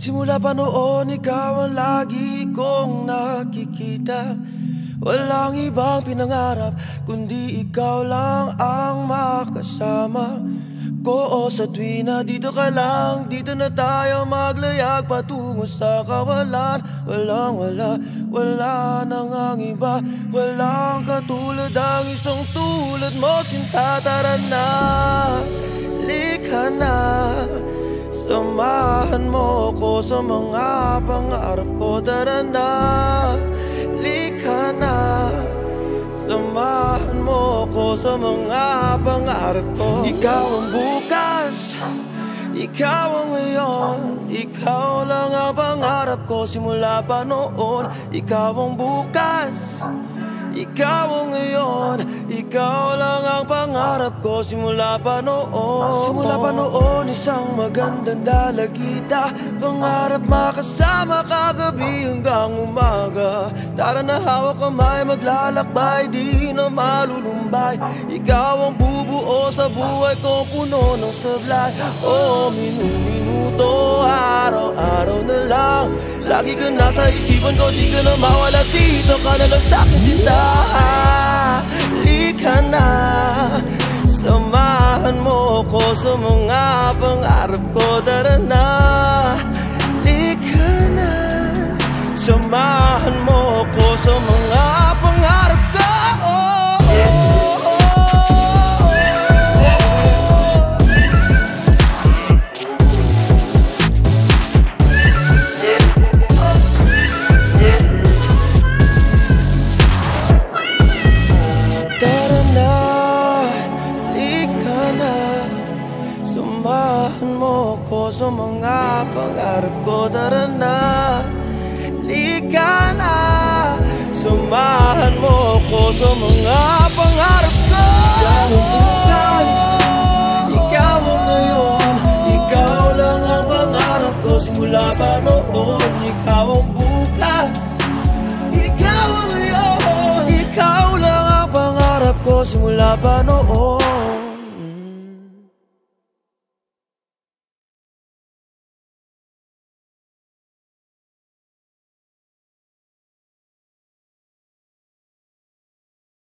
Simula pa noon, ikaw ang lagi kong nakikita. Walang ibang pinangarap, kundi ikaw lang ang makasama ko. Sa tuwi na dito ka lang, dito na tayo maglayag patungo sa kawalan. Wala nang ang iba, walang katulad ang isang tulad mo. Sinta, tara na, likha na. Samahan mo ko sa mga pangarap ko. Tara na, likha na. Samahan mo ko sa mga pangarap ko. Ikaw ang bukas, ikaw ang ngayon. Ikaw lang ang pangarap ko simula pa noon. Ikaw ang bukas, ikaw ang ngayon. Ikaw lang ang pangarap ko simula pa noon. Simula pa noon, isang magandang dalagita. Pangarap makasama kagabi hanggang umaga. Tara na, hawak kamay, maglalakbay, di na malulumbay. Ikaw ang bubuo sa buhay ko, puno ng sablay. Oh, minuto, araw-araw na lang. Lagi ka nasa isipan ko, di ka na mawala. Dito ka na lang sa'kin, sinta. Likha na, samahan mo ko sa mga pangarap ko. Tara na, likha na. Samahan mo ko sa mga pangarap ko. Samahan mo ko sa mga pangarap ko. Tara na, likha na. Samahan mo ko sa mga pangarap ko. Ikaw ang bukas, ikaw ang ngayon. Ikaw lang ang pangarap ko simula pa noon. Ikaw ang bukas, ikaw ang ngayon. Ikaw lang ang pangarap ko simula pa noon.